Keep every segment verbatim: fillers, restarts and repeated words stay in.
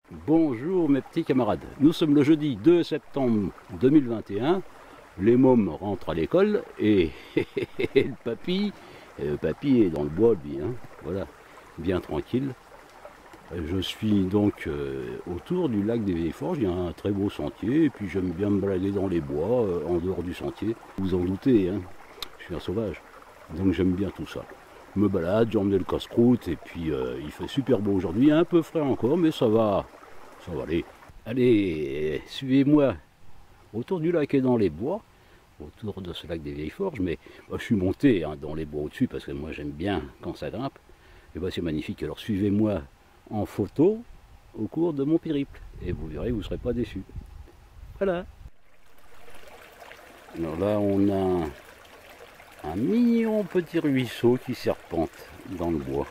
Bonjour mes petits camarades, nous sommes le jeudi deux septembre deux mille vingt et un, les mômes rentrent à l'école et le papy, le papy est dans le bois lui, hein, voilà, bien tranquille. Je suis donc euh, autour du lac des Vieilles Forges, il y a un très beau sentier et puis j'aime bien me balader dans les bois, euh, en dehors du sentier. Vous en doutez, hein, je suis un sauvage, donc j'aime bien tout ça. Je me balade, j'ai emmené le casse-croûte et puis euh, il fait super beau aujourd'hui, un peu frais encore mais ça va. Ça va aller. Allez, suivez-moi autour du lac et dans les bois, autour de ce lac des Vieilles Forges, mais bah, je suis monté hein, dans les bois au-dessus parce que moi j'aime bien quand ça grimpe. Et bah, c'est magnifique, alors suivez-moi en photo au cours de mon périple et vous verrez, vous ne serez pas déçus. Voilà. Alors là on a un mignon petit ruisseau qui serpente dans le bois.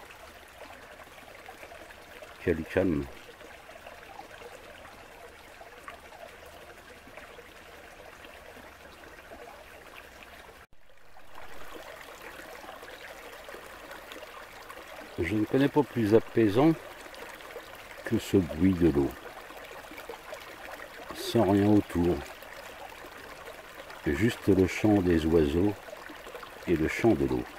Quel calme. Je ne connais pas plus apaisant que ce bruit de l'eau, sans rien autour, juste le chant des oiseaux et le chant de l'eau.